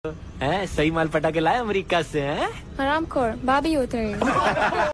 है सही माल पटा के लाए अमेरिका से हैं। हरामखोर भाभी उतरे